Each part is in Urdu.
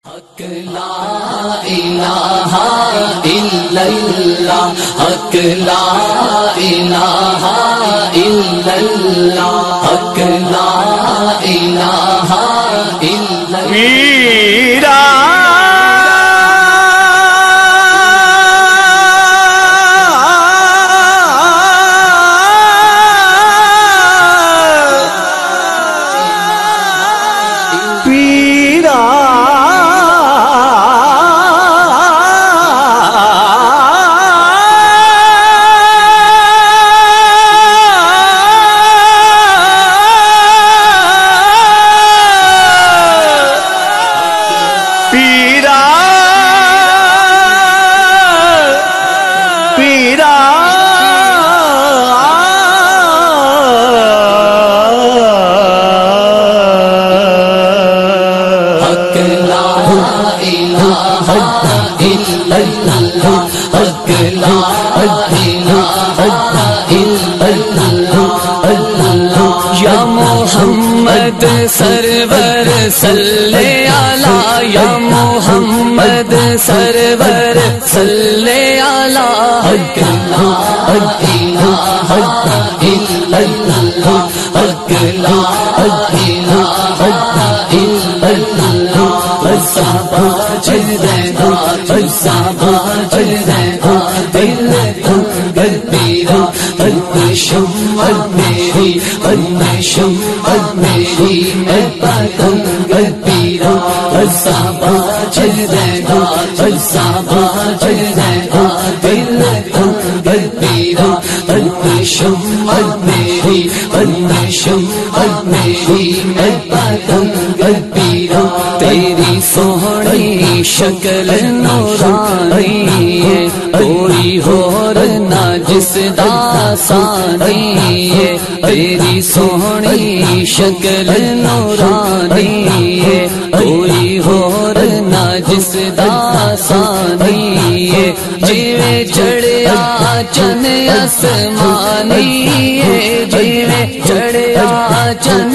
حق لا الہ الا اللہ، حق لا الہ الا اللہ، حق لا الہ الا اللہ۔ یا محمد سرور صلی علی، یا محمد سرور صلی علی، حق لا الہ الا اللہ، حق لا الہ الا اللہ۔ صحابہ جلدہ صحابہ جلدہ دل گل پیرا شمعت میری شمعت میری میں پتنگ پیرا، صحابہ جلدہ صحابہ جلدہ دل گل پیرا شمعت میری شمعت میری میں پتنگ پیرا۔ تیری سوہنی شکل نورانی ہے، کوئی اور نہ جس دا ثانی ہے۔ تیری سوہنی شکل نورانی ہے، کوئی اور نہ جس دا ثانی ہے۔ جیویں چڑھیا چن آسمانی ہے، جیویں چڑھیا چن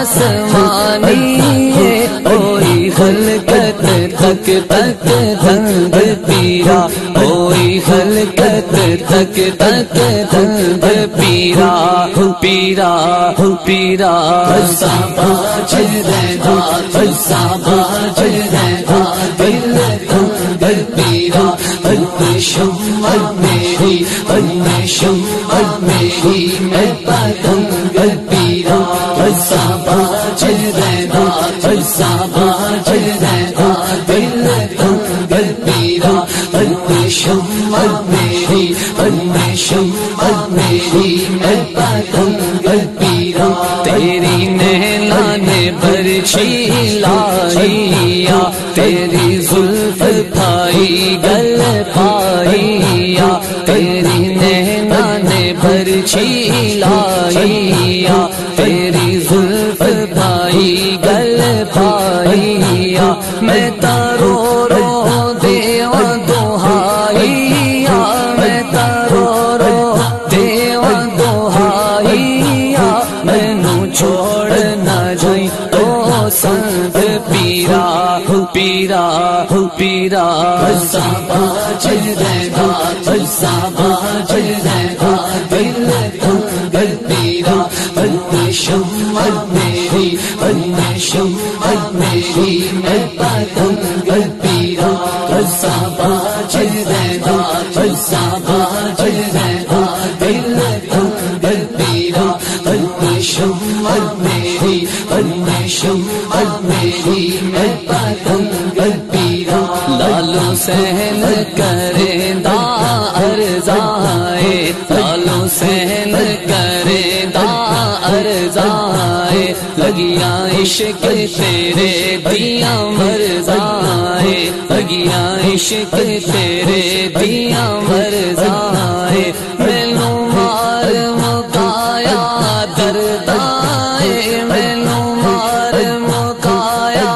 آسمانی ہے، کوئی خلقت تک تک دند پیرا، کوئی خلقت تک تک دند پیرا پیرا پیرا۔ صحابہ جلدہ صحابہ جلدہ دل گل پیرا، شمعت میری شمعت میری میں پتنگ پیرا۔ صحابہ جلدہ صحابہ جلدہ دل گل پیرا، شمعت میری شمعت میری میں پتنگ پیرا۔ تیری نیلا نے برچھی لائیا، تیری زلف پھائی گل پائیا، تیری نینا نے برچھی لائیا، تیری زلف پھائی گل پائیا۔ میں تارو رو دیواں دہائیا، میں تارو رو دیواں دہائیا، مینوں چھوڑ نہ جائیں تو سنگ پیرا پیرا پیرا۔ صحابہ جلدہ صحابہ جلدہ دل گل پیرا، شمعت میری شمعت میری میں پتنگ پیرا۔ صحابہ جلدہ صحابہ جلدہ دل گل پیرا، شمعت میری شمعت میری میں پتنگ پیرا۔ لالو سہل کرے دا ارزائے، لالو سہل کرے دا ارزائے، لگیا عشق تیرے دیا مرزائے، لگیا عشق تیرے دیا مرزائے۔ مینوں مار مکایا دردائے، مینوں مار مکایا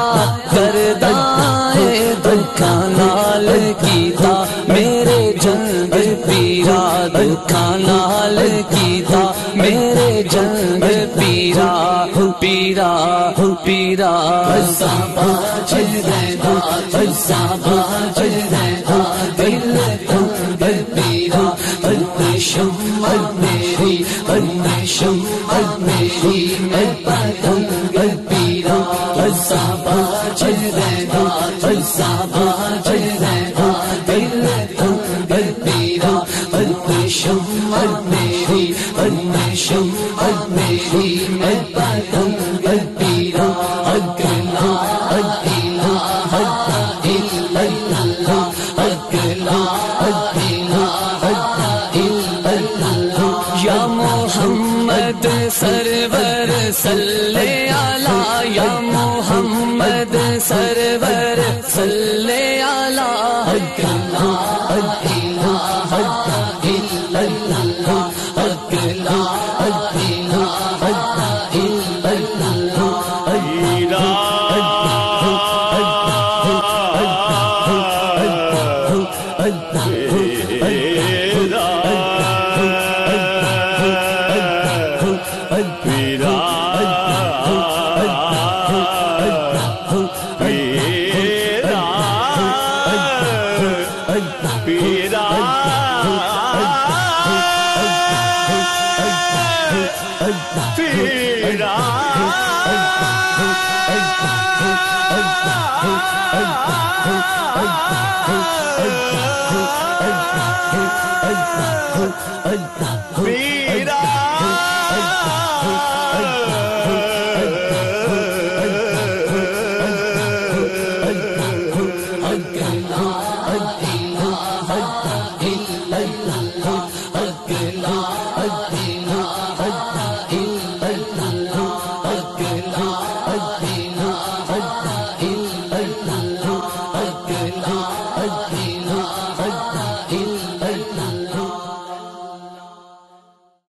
دردائے، دکھاں نال کیتا میرے جنگ پیرا، دکھاں نال کیتا میرے جنگ پیرا پیرا پیرا۔ صحابہ جلدہ ایسا باج رہا دل تنگ پیرا شمع میری شمع میری میں پتنگ پیرا ایسا باج رہا ایسا باج رہا دل تنگ پیرا شمع میری شمع میری میں پتنگ پیرا اگلا اگلا اگلا اگلا یا محمد سرور صلی علی یا محمد سرور صلی علی اگلا اگلا اگلا اگلا